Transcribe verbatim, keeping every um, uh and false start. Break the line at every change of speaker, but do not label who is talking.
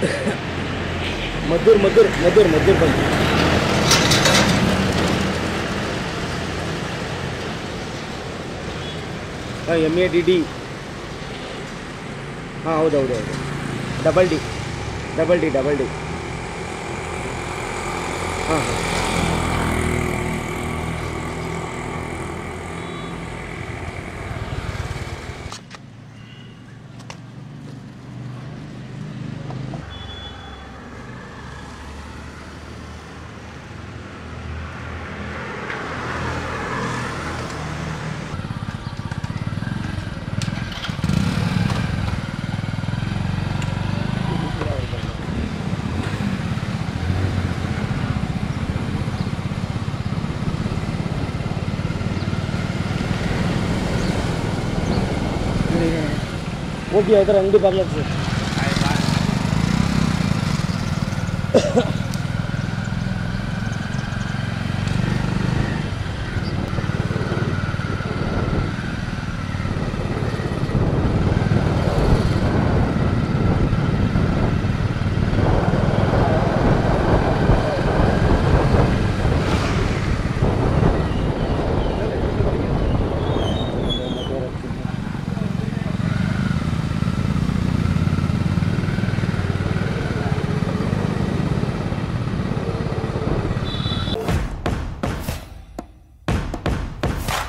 मधुर मधुर मधुर मधुर ಬಂತು. ಹಾಂ M A D D ಹಾಂ ಹೌದು ಹೌದು ಹೌದು double D double D double D ಹಾಂ ಹಾಂ ಹೋಗಿ ಅದರ ಅಂಗಡಿ ಬಾಗ್ಲ